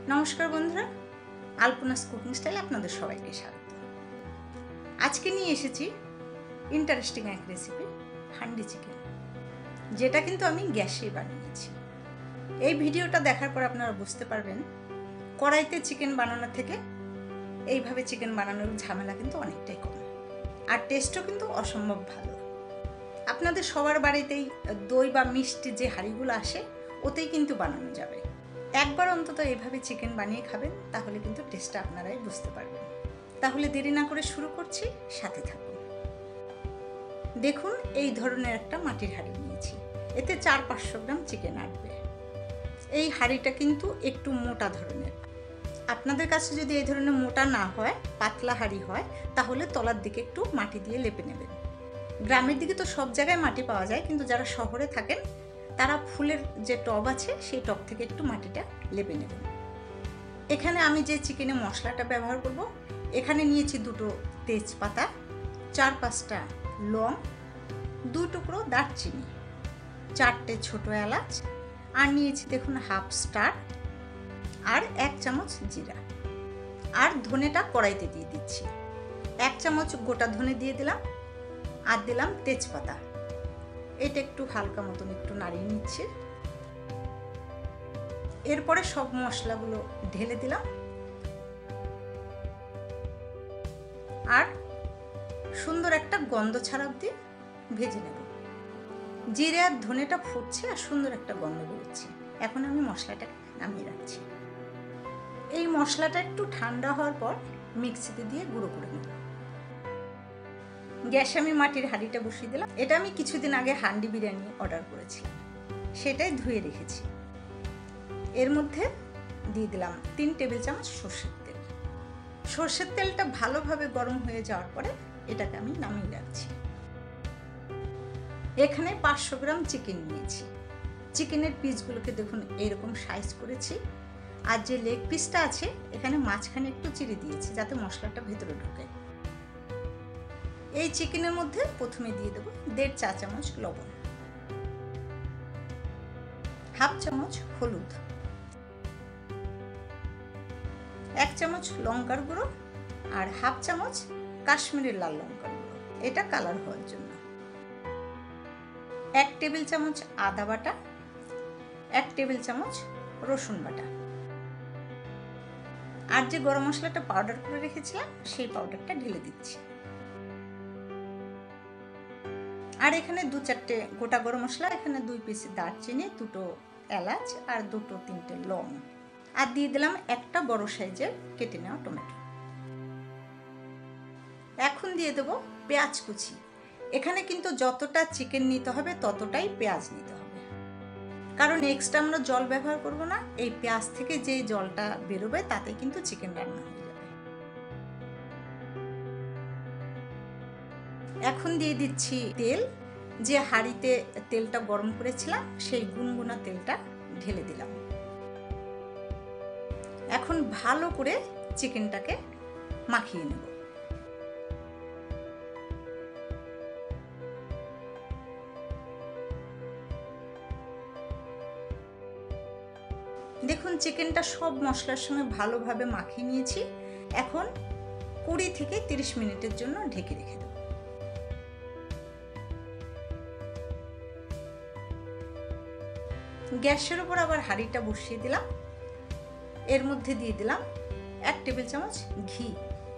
নমস্কার বন্ধুরা, আলপনাস কুকিং স্টাইলে আপনাদের সবাইকে স্বাগত। আজকে নিয়ে এসেছি ইন্টারেস্টিং এক রেসিপি, হান্ডি চিকেন, যেটা কিন্তু আমি গ্যাসেই বানিয়েছি। এই ভিডিওটা দেখার পর আপনারা বুঝতে পারবেন কড়াইতে চিকেন বানানো থেকে এইভাবে চিকেন বানানোর ঝামেলা কিন্তু অনেকটাই কম, আর টেস্টও কিন্তু অসম্ভব ভালো। আপনাদের সবার বাড়িতেই দই বা মিষ্টি যে হাঁড়িগুলো আসে ওতেই কিন্তু বানানো যাবে। একবার অন্তত এইভাবে চিকেন বানিয়ে খাবেন, তাহলে কিন্তু টেস্টটা আপনারাই বুঝতে পারবেন। তাহলে দেরি না করে শুরু করছি, সাথে থাকুন। দেখুন, এই ধরনের একটা মাটির হাঁড়ি নিয়েছি, এতে 400-500 গ্রাম চিকেন আটবে। এই হাঁড়িটা কিন্তু একটু মোটা ধরনের। আপনাদের কাছে যদি এই ধরনের মোটা না হয়, পাতলা হাঁড়ি হয়, তাহলে তলার দিকে একটু মাটি দিয়ে লেপে নেবেন। গ্রামের দিকে তো সব জায়গায় মাটি পাওয়া যায়, কিন্তু যারা শহরে থাকেন তারা ফুলের যে টব আছে সেই টব থেকে একটু মাটিটা লেপে নেবেন। এখানে আমি যে চিকেনে মশলাটা ব্যবহার করব, এখানে নিয়েছি 2টো তেজপাতা, 4-5টা লং, 2 টুকরো দারচিনি, 4টে ছোট এলাচ, আর নিয়েছি দেখুন হাফ স্টার, আর 1 চামচ জিরা। আর ধনেটা কড়াইতে দিয়ে দিচ্ছি। 1 চামচ গোটা ধনে দিয়ে দিলাম, আর দিলাম তেজপাতা। এটা একটু হালকা মতন একটু নাড়িয়ে নিচ্ছি। এরপরে সব মশলাগুলো ঢেলে দিলাম, আর সুন্দর একটা গন্ধ ছাড়া অবধি ভেজে নেব। জিরে আর ধনেটা ফুটছে আর সুন্দর একটা গন্ধ বেরোচ্ছে। এখন আমি মশলাটা নামিয়ে রাখছি। এই মশলাটা একটু ঠান্ডা হওয়ার পর মিক্সিতে দিয়ে গুঁড়ো করে নেব। গ্যাসে আমি মাটির হাঁড়িটা বসিয়ে দিলাম। এটা আমি কিছুদিন আগে হান্ডি বিরিয়ানি অর্ডার করেছিলাম, সেটাই ধুয়ে রেখেছি। এর মধ্যে দিয়ে দিলাম 3 টেবিল চামচ সর্ষের তেল। সর্ষের তেলটা ভালোভাবে গরম হয়ে যাওয়ার পরে এটাকে আমি নামিয়ে রাখছি। এখানে 500 গ্রাম চিকেন নিয়েছি। চিকেনের পিসগুলোকে দেখুন এইরকম সাইজ করেছি, আর যে লেগ পিসটা আছে এখানে মাঝখানে একটু চিড়ে দিয়েছি যাতে মশলাটা ভেতরে ঢোকে। এই চিকেনের মধ্যে প্রথমে দিয়ে দেবো 1.5 চা চামচ লবণ, হাফ চামচ হলুদ, 1 চামচ লঙ্কার গুঁড়ো, আর হাফ চামচ কাশ্মীরি লাল লঙ্কার গুঁড়ো, এটা কালার হওয়ার জন্য। 1 টেবিল চামচ আদা বাটা, 1 টেবিল চামচ রসুন বাটা, আর যে গরম মশলাটা পাউডার করে রেখেছিলাম সেই পাউডারটা ঢেলে দিচ্ছি। আর এখানে 2-4টে গোটা গরম মশলা, এখানে 2 পিস দারচিনি, 2টো এলাচ, আর 2-3টে লং, আর দিয়ে দিলাম একটা বড় সাইজের কেটে নেওয়া টমেটো। এখন দিয়ে দেবো পেঁয়াজ কুচি। এখানে কিন্তু যতটা চিকেন নিতে হবে ততটাই পেঁয়াজ নিতে হবে, কারণ এক্সট্রা আমরা জল ব্যবহার করব না। এই পেঁয়াজ থেকে যে জলটা বেরোবে তাতে কিন্তু চিকেন রান্না হয়ে যাবে। এখন দিয়ে দিচ্ছি তেল। যে হাঁড়িতে তেলটা গরম করেছিলাম সেই গুনগুনা তেলটা ঢেলে দিলাম। এখন ভালো করে চিকেনটাকে মাখিয়ে নেব। দেখুন, চিকেনটা সব মশলার সঙ্গে ভালোভাবে মাখিয়ে নিয়েছি। এখন 20 থেকে 30 মিনিটের জন্য ঢেকে রেখে দেব। গ্যাসের উপর আবার হাঁড়িটা বসিয়ে দিলাম। এর মধ্যে দিয়ে দিলাম 1 টেবিল চামচ ঘি,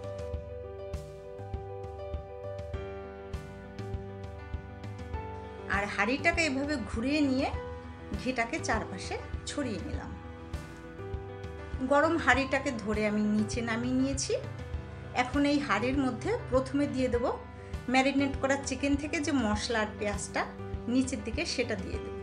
আর হাঁড়িটাকে এভাবে ঘুরিয়ে নিয়ে ঘিটাকে চারপাশে ছড়িয়ে নিলাম। গরম হাঁড়িটাকে ধরে আমি নিচে নামিয়ে নিয়েছি। এখন এই হাঁড়ির মধ্যে প্রথমে দিয়ে দেব ম্যারিনেট করা চিকেন থেকে যে মশলা আর পেঁয়াজটা নিচের দিকে, সেটা দিয়ে দেব।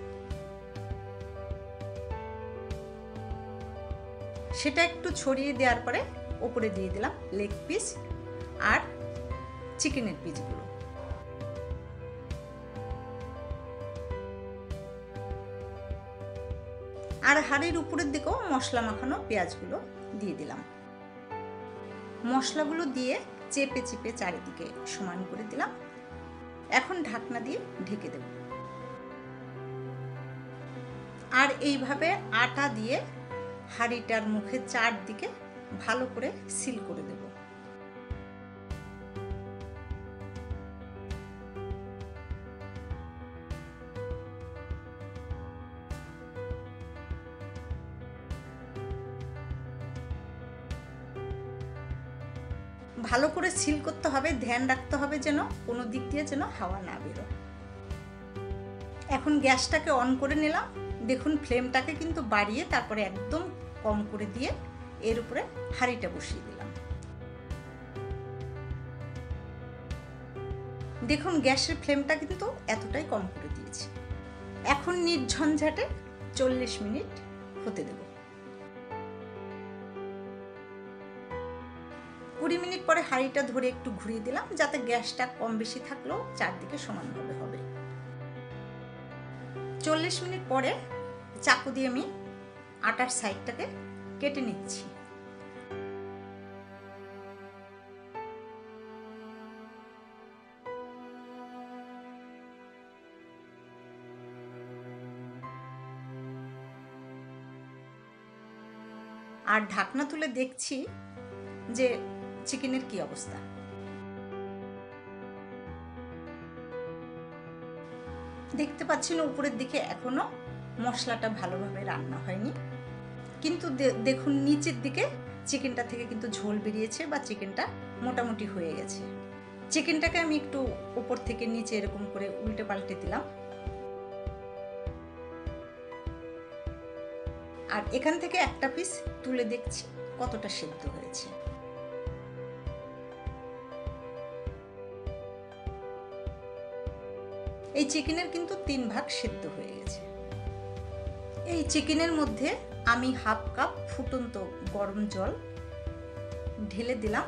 সেটা একটু ছড়িয়ে দেওয়ার পরে ওপরে দিয়ে দিলাম লেগ পিস আর চিকেনের পিসগুলো। আর হাঁড়ির উপরের দিকেও মশলা মাখানো পেঁয়াজগুলো দিয়ে দিলাম। মশলাগুলো দিয়ে চেপে চেপে চারিদিকে সমান করে দিলাম। এখন ঢাকনা দিয়ে ঢেকে দেব। আর এইভাবে আটা দিয়ে হাঁড়িটার মুখে চারদিকে ভালো করে সিল করে দেব। ভালো করে সিল করতে হবে, ধ্যান রাখতে হবে যেন কোনো দিক দিয়ে যেন হাওয়া না বেরোয়। এখন গ্যাসটাকে অন করে নিলাম। দেখুন ফ্লেমটাকে কিন্তু বাড়িয়ে তারপরে একদম কম করে দিয়ে এর উপরে হাঁড়িটা বসিয়ে দিলাম। দেখুন গ্যাসের ফ্লেমটা কিন্তু এতটাই কম করে দিয়েছি। এখন নির্ঝঞ্ঝাটে 40 মিনিট হতে দেব। 20 মিনিট পরে হাঁড়িটা ধরে একটু ঘুরিয়ে দিলাম যাতে গ্যাসটা কম বেশি থাকলেও চারদিকে সমানভাবে হবে। 40 মিনিট পরে চাকু দিয়ে আমি আটার সাইডটাকে কেটে নিচ্ছি। আর ঢাকনা তুলে দেখছি যে চিকেনের কি অবস্থা। দেখতে পাচ্ছেন উপরের দিকে এখনো মশলাটা ভালোভাবে রান্না হয়নি, কিন্তু দেখুন নিচের দিকে চিকেনটা থেকে কিন্তু ঝোল বেরিয়েছে বা চিকেনটা মোটামুটি হয়ে গেছে। চিকেনটাকে আমি একটু উপর থেকে নিচে এরকম করে উল্টে পাল্টে দিলাম। আর এখান থেকে একটা পিস তুলে দেখছি কতটা সেদ্ধ হয়েছে। এই চিকেনের কিন্তু 3 ভাগ সেদ্ধ হয়ে গেছে। এই চিকেনের মধ্যে আমি হাফ কাপ ফুটন্ত গরম জল ঢেলে দিলাম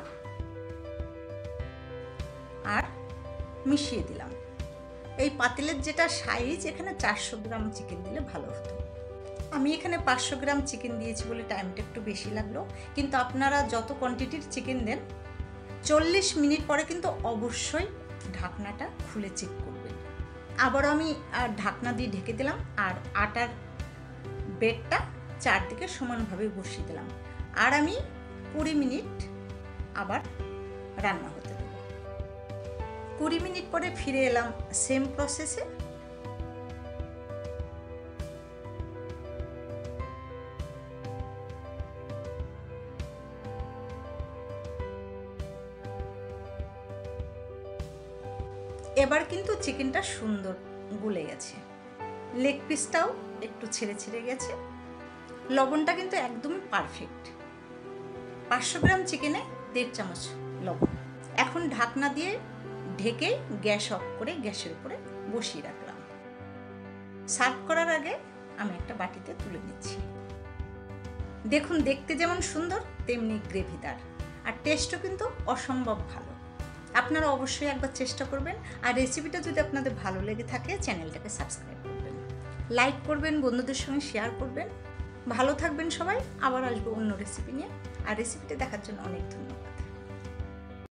আর মিশিয়ে দিলাম। এই পাতিলের যেটা সাইজ, এখানে 400 গ্রাম চিকেন দিলে ভালো হতো। আমি এখানে 500 গ্রাম চিকেন দিয়েছি বলে টাইমটা একটু বেশি লাগলো, কিন্তু আপনারা যত কোয়ান্টিটির চিকেন দেন 40 মিনিট পরে কিন্তু অবশ্যই ঢাকনাটা খুলে চেক করবেন। আবার আমি ঢাকনা দিয়ে ঢেকে দিলাম আর আটার বেডটা চারদিকে সমানভাবে বসিয়ে দিলাম। আর আমি 20 মিনিট আবার রান্না হতে দেব। 20 মিনিট পরে ফিরে এলাম সেম প্রসেসে। এবার কিন্তু চিকেনটা সুন্দর গলে গেছে, লেগ পিসটাও একটু ছেড়ে ছেড়ে গেছে। লবণটা কিন্তু একদমই পারফেক্ট। 500 গ্রাম চিকেনে 1.5 চামচ লবণ। এখন ঢাকনা দিয়ে ঢেকে গ্যাস অফ করে গ্যাসের উপরে বসিয়ে রাখলাম। সার্ভ করার আগে আমি একটা বাটিতে তুলে নিচ্ছি। দেখুন দেখতে যেমন সুন্দর তেমনি গ্রেভিদার, আর টেস্টও কিন্তু অসম্ভব ভালো। আপনারা অবশ্যই একবার চেষ্টা করবেন। আর রেসিপিটা যদি আপনাদের ভালো লেগে থাকে চ্যানেলটাকে সাবস্ক্রাইব করবেন, লাইক করবেন, বন্ধুদের সঙ্গে শেয়ার করবেন। ভালো থাকবেন সবাই। আবার আসবো অন্য রেসিপি নিয়ে। আর রেসিপিটা দেখার জন্য অনেক ধন্যবাদ।